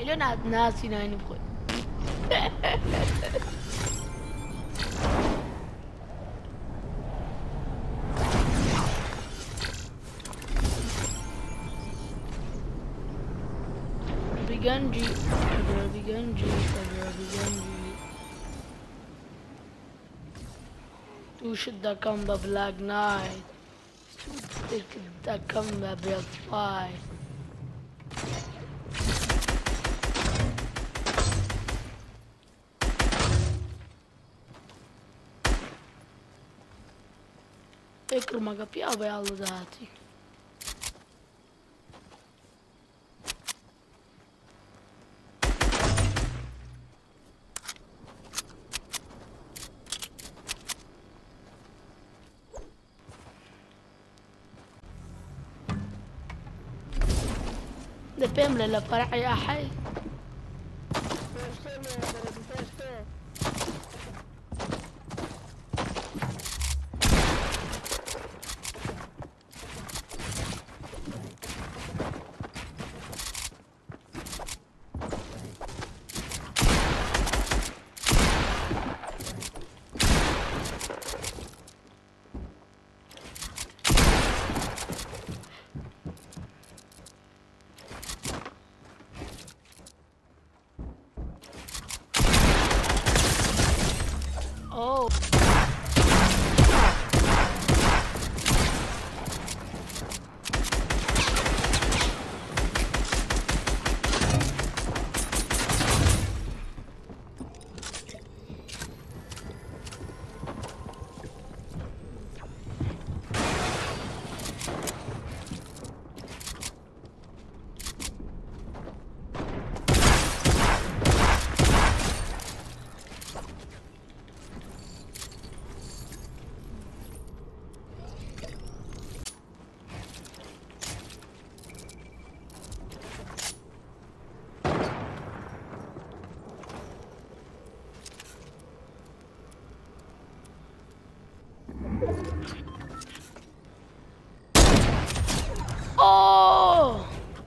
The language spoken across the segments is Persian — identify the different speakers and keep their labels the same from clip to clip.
Speaker 1: خیلی ناسی ناینی بخوی Ganji, Tu should come the Black Knight. Tu come the Black Fight. فكر ما قبي أبي على ذاتي. دبيم لا فرع يا حي Oh. Oh!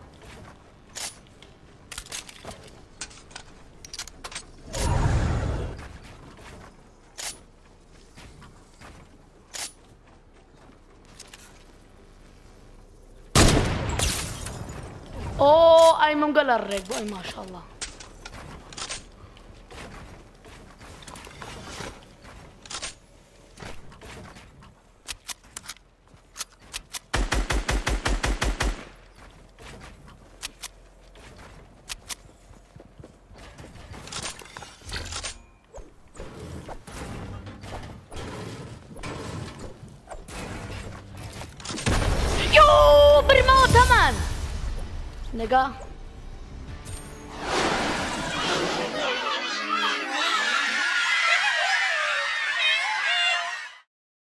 Speaker 1: Oh, ay menggelar boy, masya Allah. Yo, bermau teman. Nega.